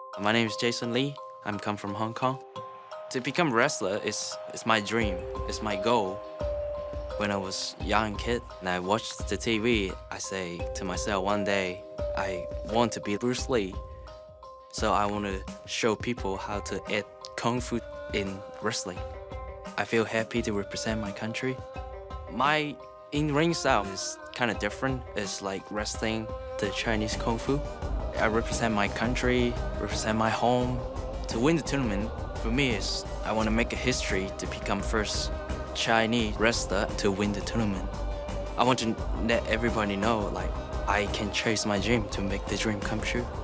My name is Jason Lee. I'm come from Hong Kong. To become wrestler is my dream. It's my goal. When I was young kid and I watched the TV, I say to myself one day, I want to be Bruce Lee. So I want to show people how to add kung fu in wrestling. I feel happy to represent my country. My in-ring style is kind of different. It's like wrestling the Chinese kung fu. I represent my country, represent my home. To win the tournament, for me, is I want to make a history to become first Chinese wrestler to win the tournament. I want to let everybody know, like, I can chase my dream to make the dream come true.